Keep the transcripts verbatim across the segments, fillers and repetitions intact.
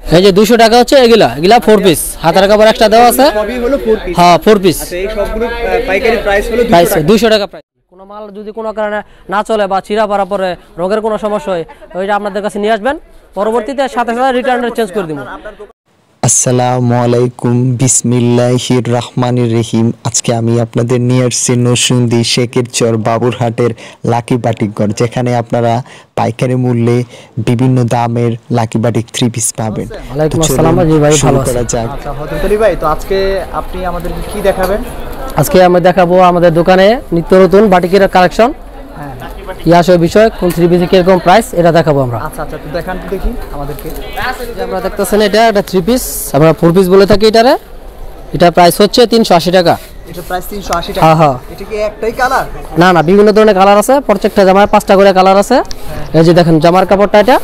এই যে দুইশো টাকা হচ্ছে এগুলা এগুলা ফোর পিস হাতার কাপড় একটা দেওয়া আছে সবই হলো ফোর পিস হ্যাঁ ফোর পিস আচ্ছা এই সবগুলো পাইকারি প্রাইস হলো প্রাইস দুইশো টাকা প্রাইস কোনো মাল যদি কোনো কারণে না চলে বা চিরা পারা পরে রঙের কোনো সমস্যা হয় ওইটা আপনাদের কাছে নিয়ে আসবেন পরবর্তীতে সাথে সাথে রিটার্নের চেঞ্জ করে দিব। আসসালামু আলাইকুম বিসমিল্লাহির রহমানির রহিম। আজকে আমি আপনাদের নিয়ে আসছি নরসিংদী শেখের চর বাবুরহাটের লাকি বাটিক ঘর, যেখানে আপনারা পাইকারি মূল্যে বিভিন্ন দামের লাকি বাটিক থ্রি পিস পাবেন। ওয়ালাইকুম আসসালাম জি ভাই, ভালো আছেন? আচ্ছা হযরত আলী ভাই, তো আজকে আপনি আমাদেরকে কি দেখাবেন? আজকে আমি দেখাবো আমাদের দোকানে নিত্য নতুন বাটিকের কালেকশন, ইয়াস বিষয় কোন থ্রি পিস কিরকম প্রাইস এটা দেখাবো আমরা। আচ্ছা আচ্ছা তো দেখান তো দেখি আমাদেরকে। আমরা দেখতেছেন এটা একটা থ্রি পিস, আমরা ফোর পিস বলে থাকি এটারে। এটা প্রাইস হচ্ছে তিনশো আশি টাকা। এটা প্রাইস তিনশো আশি টাকা? হ্যাঁ হ্যাঁ। এটা কি একটাই কালার? না না, বিভিন্ন ধরনের কালার আছে, প্রত্যেকটা জামায় পাঁচটা করে কালার আছে। এই যে দেখেন জামার কাপড়টা, এটা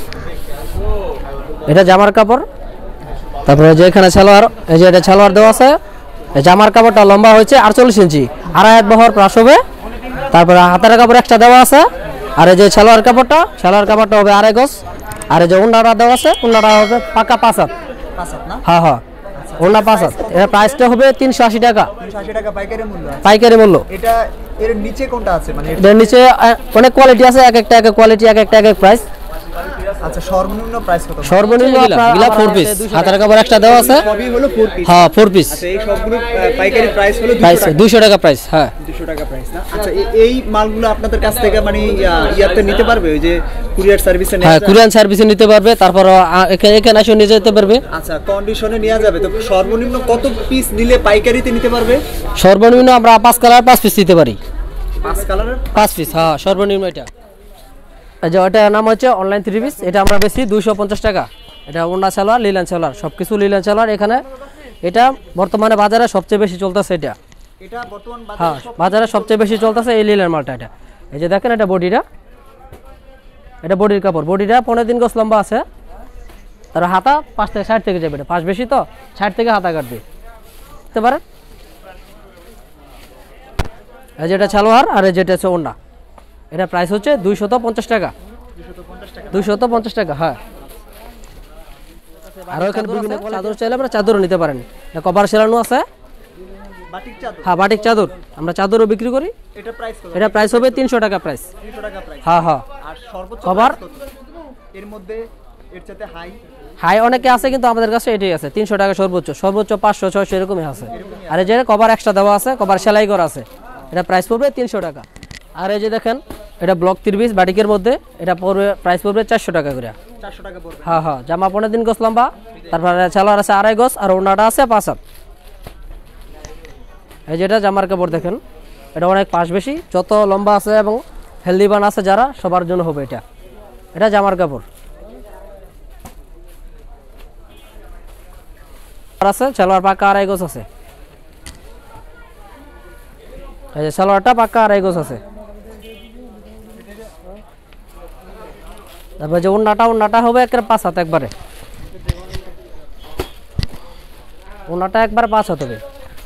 এটা জামার কাপড়। তারপরে যে এখানে সালোয়ার, এই যে এটা সালোয়ার দেওয়া আছে। এই জামার কাপড়টা লম্বা হয়েছে আটচল্লিশ ইঞ্চি, আড়াই হাত বহর প্লাস হবে। তারপরে হাতের কাপড় একটা দেওয়া আছে। আর এই যে সালোয়ার কাপড়টা, সালোয়ার কাপড়টা হবে আড়াই গজ। আর এই যে ওন্নাটা দেওয়া আছে, ওন্নাটা হবে পাকা পাঁচ হাত। হ্যাঁ হ্যাঁ, ওন্না পাঁচ হাত। এর প্রাইসটা হবে তিনশো আশি টাকা। তিনশো আশি টাকা পাইকারি মূল্য? পাইকারি মূল্য। এটা এর নিচে কোনটা আছে? মানে এর নিচে অনেক কোয়ালিটি আছে, এক একটা এক এক কোয়ালিটি, এক একটা এক এক প্রাইস। আচ্ছা সর্বনিম্ন প্রাইস কত? সর্বনিম্ন এগুলা ফোর পিস, হাতের কাপড় একটা দেওয়া আছে। সবই হলো ফোর পিস? হ্যাঁ ফোর পিস। আচ্ছা এই সবগুলো পাইকারি প্রাইস হলো দুইশো টাকা প্রাইস। হ্যাঁ দুইশো টাকা প্রাইস না? আচ্ছা এই মালগুলো আপনাদের কাছ থেকে মানে ইয়াতে নিতে পারবে, ওই যে কুরিয়ার সার্ভিসে? হ্যাঁ কুরিয়ার সার্ভিসে নিতে পারবে, তারপর এখানে এসে নিয়ে যেতে পারবে। আচ্ছা কন্ডিশনে নেওয়া যাবে তো? সর্বনিম্ন কত পিস নিলে পাইকারিতে নিতে পারবে? সর্বনিম্ন আমরা পাঁচ কালার পাঁচ পিস দিতে পারি। পাঁচ কালারের পাঁচ পিস? হ্যাঁ সর্বনিম্ন। এটা যে ওটার নাম হচ্ছে অনলাইন থ্রি পিস। এটা আমরা বেশি দুইশো পঞ্চাশ টাকা। এটা ওন্না সালোয়ার, লিলান সালোয়ার, সব কিছু লিলান সালোয়ার এখানে। এটা বর্তমানে বাজারে সবচেয়ে বেশি চলতেছে। এটা এটা বর্তমান বাজারে হ্যাঁ বাজারে সবচেয়ে বেশি চলতেছে এই লিলান মালটা। এটা এই যে দেখেন, এটা বডিটা, এটা বডির কাপড়। বডিটা পনেরো দিন গজ লম্বা আছে। তার হাতা পাঁচ থেকে ষাট থেকে যাবে। এটা পাঁচ বেশি তো ষাট থেকে হাতা কাটবে, বুঝতে পারেন? এই যেটা সালোয়ার আর এই যেটা হচ্ছে ওন্না। এটা প্রাইস হচ্ছে দুইশত পঞ্চাশ টাকা। দুইশত পঞ্চাশ টাকা। হ্যাঁ। আর ওখানে বিভিন্ন চাদর চাইলে আমরা চাদরও নিতে পারেন। এটা কভার সেলানো আছে। বাটিক চাদর? হ্যাঁ বাটিক চাদর আমরা চাদরও বিক্রি করি। এটা প্রাইস কত? এটা প্রাইস হবে তিনশো টাকা প্রাইস। তিনশো টাকা প্রাইস? হ্যাঁ হ্যাঁ। আর সর্বোচ্চ কভার এর মধ্যে এর চাইতে হাই হাই অনেকে আছে, কিন্তু আমাদের কাছে এটাই আছে তিনশো টাকা সর্বোচ্চ। সর্বোচ্চ পাঁচশো ছয়শো এরকমই আছে। আর এই যে কভার এক্সট্রা দেওয়া আছে, কভার সেলাই করা আছে। এটা প্রাইস পড়বে তিনশো টাকা। আর এই যে দেখেন, এটা ব্লক থ্রি পিস বাটিকের মধ্যে। এটা পড়বে প্রাইস পড়বে চারশো টাকা করে। চারশো টাকা পড়বে? হ্যাঁ হ্যাঁ। জামা পনেরো দিন গজ লম্বা, তারপরে সালোয়ার আছে আড়াই গজ, আর ওন্নাটা আছে পাঁচ হাত। এই যেটা জামার কাপড় দেখেন, এটা অনেক পাশ বেশি, যত লম্বা আছে এবং হেলদি বান আছে যারা, সবার জন্য হবে এটা। এটা জামার কাপড় আছে। সালোয়ার পাক্কা আড়াই গজ আছে। এই যে সালোয়ারটা পাক্কা আড়াই গজ আছে। তারপরে যে ওন্নাটা, ওন্নাটা হবে একেবারে পাঁচ হাত একবারে। ওন্নাটা একবার পাঁচ হাত হবে।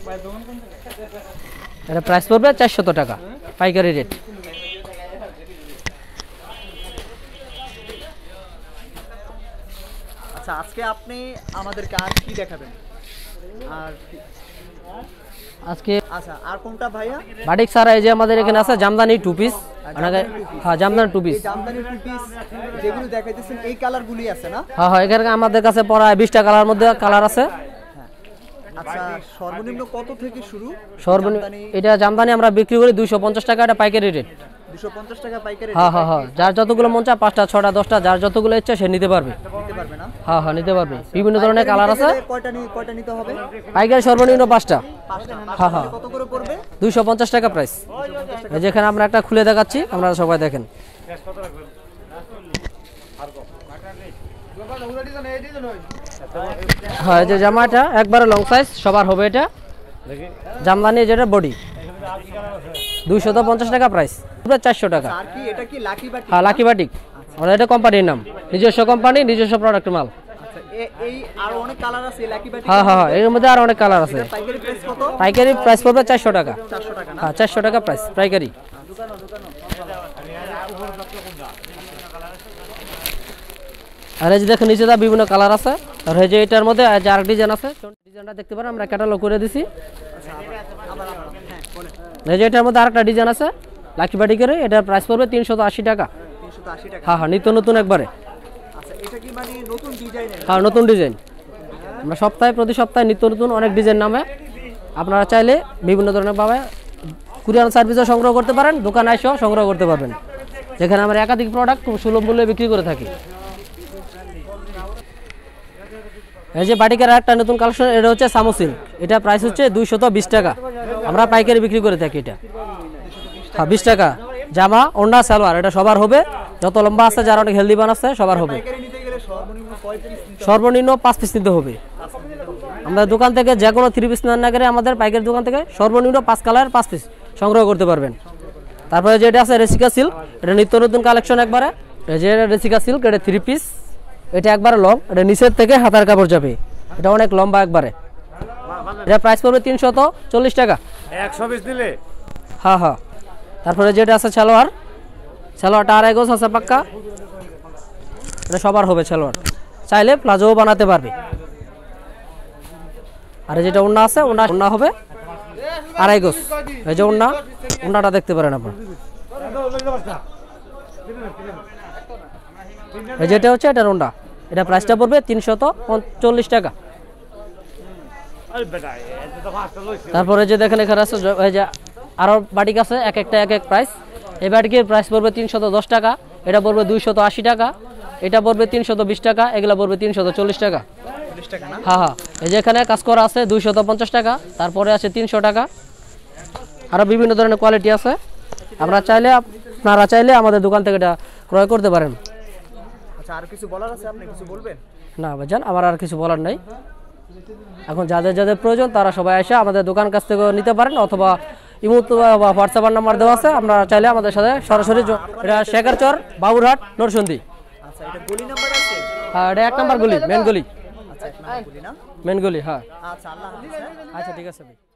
এটা প্রাইস পড়বে চারশত টাকা পাইকারি রেট। আচ্ছা আজকে আপনি আমাদেরকে আর কি দেখাবেন? আর আজকে আচ্ছা আর কোনটা ভাইয়া? বাটিক সারা এই যে আমাদের এখানে আছে জামদানি টু পিস। হ্যাঁ jamdani two piece. Jamdani two piece যেগুলো দেখাইতেছেন এই কালারগুলি আছে না? হ্যাঁ হ্যাঁ, এখানে আমাদের কাছে প্রায় বিশটা কালার মধ্যে কালার আছে। আচ্ছা সর্বনিম্ন কত থেকে শুরু? সর্বনিম্ন এটা জামদানি আমরা বিক্রি করি দুইশো পঞ্চাশ টাকা। এটা পাইকারি রেট দুইশো পঞ্চাশ টাকা পাইকারি? হ্যাঁ হ্যাঁ হ্যাঁ। যার যতগুলো মন চায়, পাঁচটা ছটা দশটা, যার যতগুলো ইচ্ছা সে নিতে পারবে। নিতে পারবে না? হ্যাঁ হ্যাঁ নিতে পারবে। বিভিন্ন ধরনের কালার আছে। কয়টা নি কয়টা নিতে হবে? পাইকারি সর্বনিম্ন পাঁচটা। পাঁচটা? হ্যাঁ হ্যাঁ। কত করে পড়বে? দুইশো পঞ্চাশ টাকা প্রাইস। এই যেখানে আমরা একটা খুলে দেখাচ্ছি, আপনারা সবাই দেখেন। হ্যাঁ এই যে জামাটা একবারে লং সাইজ সবার হবে। এটা জামদানি, যেটা বডি, দুইশত পঞ্চাশ টাকা প্রাইস। চারশো টাকা। হ্যাঁ লাকি বাটিক, এটা কোম্পানির নাম, নিজস্ব কোম্পানি, নিজস্ব প্রোডাক্ট মাল। হ্যাঁ হ্যাঁ হ্যাঁ, এর মধ্যে আরো অনেক কালার আছে। পাইকারি প্রাইস পড়বে চারশো টাকা। হ্যাঁ চারশো টাকা প্রাইস পাইকারি। আর এই যে দেখেন নিচে দা বিভিন্ন কালার আছে। আর এই যে এটার মধ্যে যে আরেক ডিজাইন আছে, ডিজাইনটা দেখতে পারেন আমরা ক্যাটালগ করে দিছি। এই যে এটার মধ্যে আরেকটা ডিজাইন আছে লাকি বাটিকের, এটার প্রাইস পড়বে তিনশো আশি টাকা। তিনশো আশি টাকা। হ্যাঁ হ্যাঁ নিত্য নতুন একবারে। আচ্ছা এটা কি মানে নতুন ডিজাইনের? হ্যাঁ নতুন ডিজাইন। আমরা সপ্তাহে প্রতি সপ্তাহে নিত্য নতুন অনেক ডিজাইন নামে, আপনারা চাইলে বিভিন্ন ধরনের ভাবে কুরিয়ার সার্ভিসও সংগ্রহ করতে পারেন, দোকানে এসেও সংগ্রহ করতে পারবেন, যেখানে আমরা একাধিক প্রোডাক্ট খুব সুলভ মূল্যে বিক্রি করে থাকি। এই যে বাটিকের একটা নতুন কালেকশন, এটা হচ্ছে সামোসিন, এটা প্রাইস হচ্ছে দুইশত বিশ টাকা, আমরা পাইকারি বিক্রি করে থাকি। এটা হ্যাঁ বিশ টাকা, জামা ওড়না সালোয়ার এটা সবার হবে, যত লম্বা আছে যারা অনেক হেলদি বানাচ্ছে সবার হবে। পাইকারি নিতে গেলে সর্বনিম্ন কয় পিস নিতে হবে? সর্বনিম্ন পাঁচ পিস নিতে হবে। আমাদের দোকান থেকে যে কোনো থ্রি পিস নেন না করে আমাদের পাইকারি দোকান থেকে সর্বনিম্ন পাঁচ কালার পাঁচ পিস সংগ্রহ করতে পারবেন। তারপরে যেটা আছে রেসিকা সিল্ক, এটা নিত্য নতুন কালেকশন একবারে। এই যে রেসিকা সিল্ক, এটা থ্রি পিস, এটা একবারে লং, এটা নিচের থেকে হাতার কাপড় যাবে, এটা অনেক লম্বা একবারে। এটা প্রাইস পড়বে তিনশত চল্লিশ টাকা। একশো পিস দিলে হ্যাঁ হ্যাঁ। তারপরে যেটা আছে সালোয়ার, সালোয়ারটা আড়াই গজ আছে পাক্কা, এটা সবার হবে সালোয়ার, চাইলে প্লাজোও বানাতে পারবে। আর যেটা ওড়না আছে ওড়না ওড়না হবে আড়াই গজ। এই যে ওড়না, ওড়নাটা দেখতে পারেন আপনার। এই যেটা হচ্ছে এটার ওড়না, এটা প্রাইসটা পড়বে তিনশত চল্লিশ টাকা। তারপরে যে দেখেন এখানে আছে এই যে আরো বাটিক আছে, এক একটা এক এক প্রাইস। এই বাটিকের প্রাইস পড়বে তিনশত দশ টাকা, এটা পড়বে দুইশত আশি টাকা, এটা পড়বে তিনশত বিশ টাকা, এগুলা পড়বে তিনশত চল্লিশ টাকা। হ্যাঁ হ্যাঁ। এই যে এখানে কাজ করা আছে দুইশত পঞ্চাশ টাকা, তারপরে আছে তিনশো টাকা। আরো বিভিন্ন ধরনের কোয়ালিটি আছে, আমরা চাইলে আপনারা চাইলে আমাদের দোকান থেকে এটা ক্রয় করতে পারেন। আচ্ছা আর কিছু বলার আছে, আপনি কিছু বলবেন? না ভাইজান, আমার আর কিছু বলার নাই। এখন যাদের যাদের প্রয়োজন তারা সবাই এসে আমাদের দোকান কাছ থেকে নিতে পারেন, অথবা ইমো বা হোয়াটসঅ্যাপ নাম্বার দেওয়া আছে, আমরা চাইলে আমাদের সাথে সরাসরি। এটা শেখারচর, বাবুরহাট, নরসিংদী। আচ্ছা এটা গলি নাম্বার আছে? হ্যাঁ এটা এক নাম্বার গলি, মেন গলি। আচ্ছা এক নাম্বার গলি না? মেন গলি হ্যাঁ। আচ্ছা আল্লাহ হাফেজ। আচ্ছা ঠিক আছে ভাই।